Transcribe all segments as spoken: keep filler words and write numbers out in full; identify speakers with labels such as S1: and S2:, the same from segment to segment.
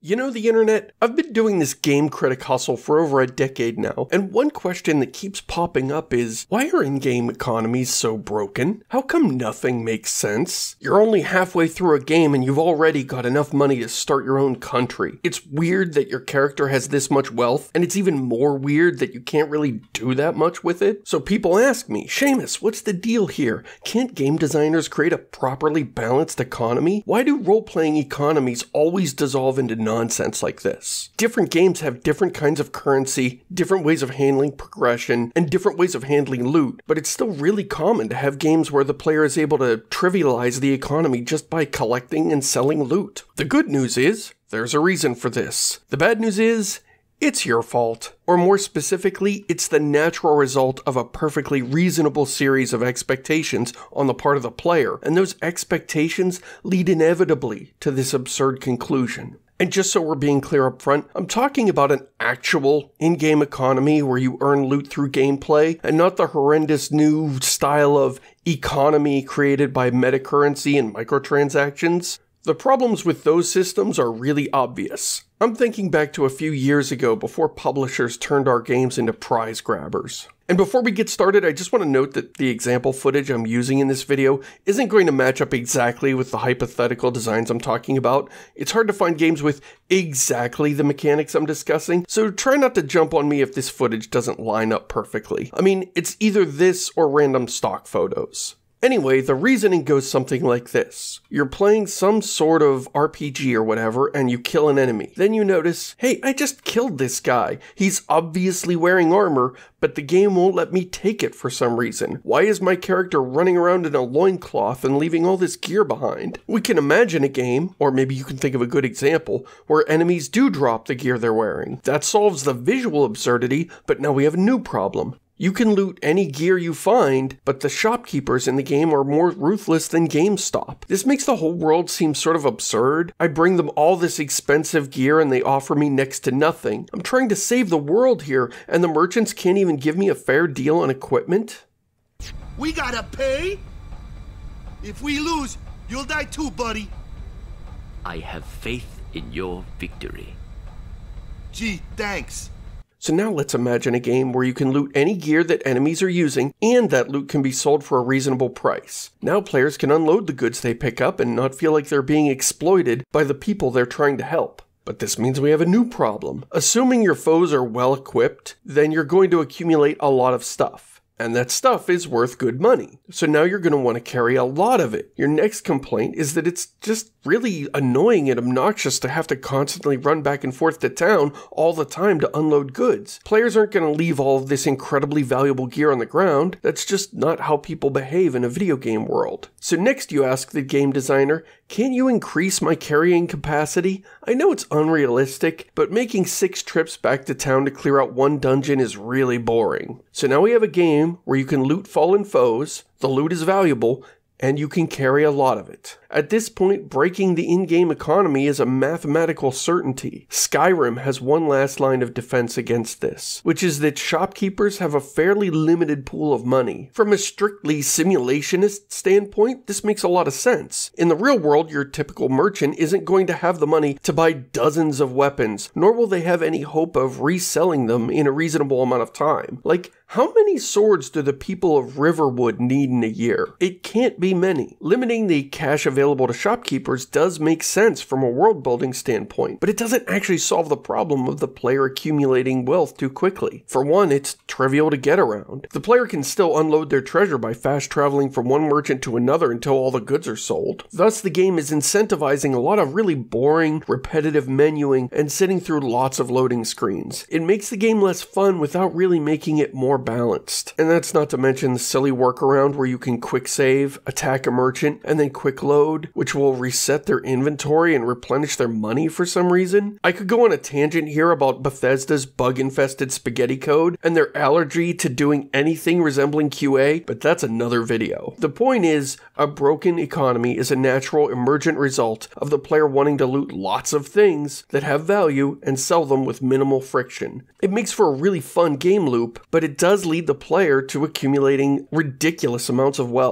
S1: You know the internet? I've been doing this game critic hustle for over a decade now, and one question that keeps popping up is, why are in-game economies so broken? How come nothing makes sense? You're only halfway through a game and you've already got enough money to start your own country. It's weird that your character has this much wealth, and it's even more weird that you can't really do that much with it. So people ask me, Seamus, what's the deal here? Can't game designers create a properly balanced economy? Why do role-playing economies always dissolve into nonsense? Nonsense like this? Different games have different kinds of currency, different ways of handling progression, and different ways of handling loot, but it's still really common to have games where the player is able to trivialize the economy just by collecting and selling loot. The good news is, there's a reason for this. The bad news is, it's your fault. Or more specifically, it's the natural result of a perfectly reasonable series of expectations on the part of the player, and those expectations lead inevitably to this absurd conclusion. And just so we're being clear up front, I'm talking about an actual in-game economy where you earn loot through gameplay, and not the horrendous new style of economy created by metacurrency and microtransactions. The problems with those systems are really obvious. I'm thinking back to a few years ago before publishers turned our games into prize grabbers. And before we get started, I just want to note that the example footage I'm using in this video isn't going to match up exactly with the hypothetical designs I'm talking about. It's hard to find games with exactly the mechanics I'm discussing, so try not to jump on me if this footage doesn't line up perfectly. I mean, it's either this or random stock photos. Anyway, the reasoning goes something like this. You're playing some sort of R P G or whatever, and you kill an enemy. Then you notice, hey, I just killed this guy. He's obviously wearing armor, but the game won't let me take it for some reason. Why is my character running around in a loincloth and leaving all this gear behind? We can imagine a game, or maybe you can think of a good example, where enemies do drop the gear they're wearing. That solves the visual absurdity, but now we have a new problem. You can loot any gear you find, but the shopkeepers in the game are more ruthless than GameStop. This makes the whole world seem sort of absurd. I bring them all this expensive gear and they offer me next to nothing. I'm trying to save the world here, and the merchants can't even give me a fair deal on equipment?
S2: We gotta pay? If we lose, you'll die too, buddy.
S3: I have faith in your victory.
S2: Gee, thanks.
S1: So now let's imagine a game where you can loot any gear that enemies are using, and that loot can be sold for a reasonable price. Now players can unload the goods they pick up and not feel like they're being exploited by the people they're trying to help. But this means we have a new problem. Assuming your foes are well equipped, then you're going to accumulate a lot of stuff. And that stuff is worth good money. So now you're going to want to carry a lot of it. Your next complaint is that it's just really annoying and obnoxious to have to constantly run back and forth to town all the time to unload goods. Players aren't going to leave all of this incredibly valuable gear on the ground. That's just not how people behave in a video game world. So next you ask the game designer, can't you increase my carrying capacity? I know it's unrealistic, but making six trips back to town to clear out one dungeon is really boring. So now we have a game where you can loot fallen foes, the loot is valuable, and you can carry a lot of it. At this point, breaking the in-game economy is a mathematical certainty. Skyrim has one last line of defense against this, which is that shopkeepers have a fairly limited pool of money. From a strictly simulationist standpoint, this makes a lot of sense. In the real world, your typical merchant isn't going to have the money to buy dozens of weapons, nor will they have any hope of reselling them in a reasonable amount of time. Like, how many swords do the people of Riverwood need in a year? It can't be many. Limiting the cash available to shopkeepers does make sense from a world building standpoint, but it doesn't actually solve the problem of the player accumulating wealth too quickly. For one, it's trivial to get around. The player can still unload their treasure by fast traveling from one merchant to another until all the goods are sold. Thus, the game is incentivizing a lot of really boring, repetitive menuing and sitting through lots of loading screens. It makes the game less fun without really making it more balanced. And that's not to mention the silly workaround where you can quick save, attack a merchant, and then quick load, which will reset their inventory and replenish their money for some reason. I could go on a tangent here about Bethesda's bug-infested spaghetti code and their allergy to doing anything resembling Q A, but that's another video. The point is, a broken economy is a natural emergent result of the player wanting to loot lots of things that have value and sell them with minimal friction. It makes for a really fun game loop, but it does lead the player to accumulating ridiculous amounts of wealth.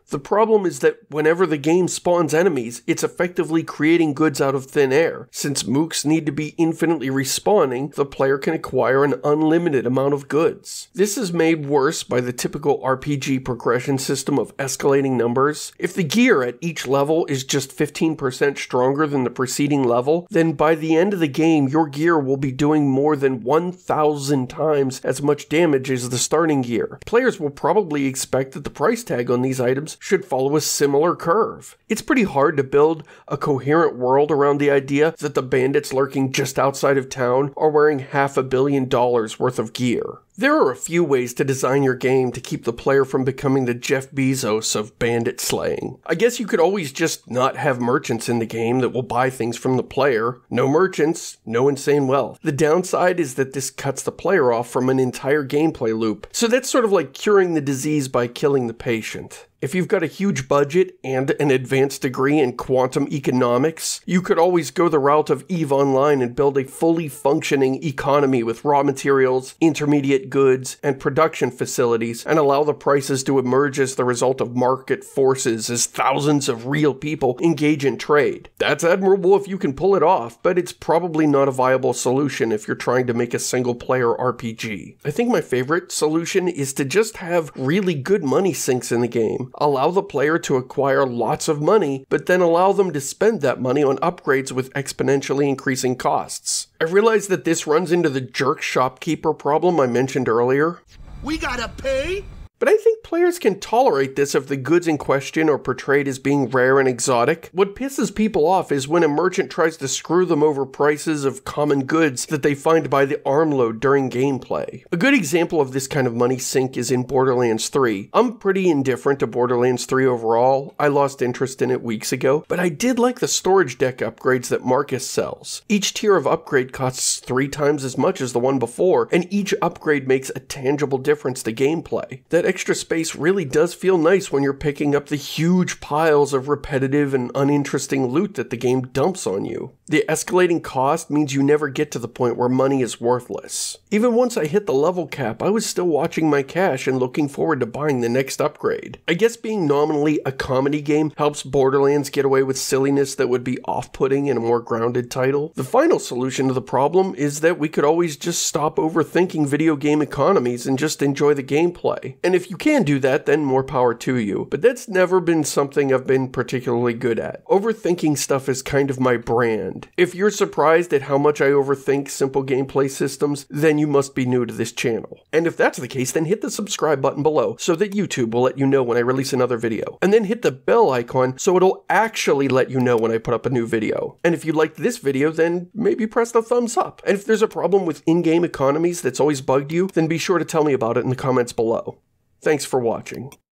S1: The problem is that whenever the game spawns enemies, it's effectively creating goods out of thin air. Since mooks need to be infinitely respawning, the player can acquire an unlimited amount of goods. This is made worse by the typical R P G progression system of escalating numbers. If the gear at each level is just fifteen percent stronger than the preceding level, then by the end of the game, your gear will be doing more than one thousand times as much damage as the starting gear. Players will probably expect that the price tag on these items should follow a similar curve. It's pretty hard to build a coherent world around the idea that the bandits lurking just outside of town are wearing half a billion dollars worth of gear. There are a few ways to design your game to keep the player from becoming the Jeff Bezos of bandit slaying. I guess you could always just not have merchants in the game that will buy things from the player. No merchants, no insane wealth. The downside is that this cuts the player off from an entire gameplay loop. So that's sort of like curing the disease by killing the patient. If you've got a huge budget and an advanced degree in quantum economics, you could always go the route of EVE Online and build a fully functioning economy with raw materials, intermediate goods, and production facilities, and allow the prices to emerge as the result of market forces as thousands of real people engage in trade. That's admirable if you can pull it off, but it's probably not a viable solution if you're trying to make a single-player R P G. I think my favorite solution is to just have really good money sinks in the game. Allow the player to acquire lots of money, but then allow them to spend that money on upgrades with exponentially increasing costs. I realize that this runs into the jerk shopkeeper problem I mentioned earlier.
S2: We gotta pay?
S1: But I think players can tolerate this if the goods in question are portrayed as being rare and exotic. What pisses people off is when a merchant tries to screw them over prices of common goods that they find by the armload during gameplay. A good example of this kind of money sink is in Borderlands three. I'm pretty indifferent to Borderlands three overall. I lost interest in it weeks ago, but I did like the storage deck upgrades that Marcus sells. Each tier of upgrade costs three times as much as the one before, and each upgrade makes a tangible difference to gameplay. That extra space really does feel nice when you're picking up the huge piles of repetitive and uninteresting loot that the game dumps on you. The escalating cost means you never get to the point where money is worthless. Even once I hit the level cap, I was still watching my cash and looking forward to buying the next upgrade. I guess being nominally a comedy game helps Borderlands get away with silliness that would be off-putting in a more grounded title. The final solution to the problem is that we could always just stop overthinking video game economies and just enjoy the gameplay. And if you can do that, then more power to you. But that's never been something I've been particularly good at. Overthinking stuff is kind of my brand. If you're surprised at how much I overthink simple gameplay systems, then you must be new to this channel. And if that's the case, then hit the subscribe button below so that YouTube will let you know when I release another video. And then hit the bell icon so it'll actually let you know when I put up a new video. And if you liked this video, then maybe press the thumbs up. And if there's a problem with in-game economies that's always bugged you, then be sure to tell me about it in the comments below. Thanks for watching.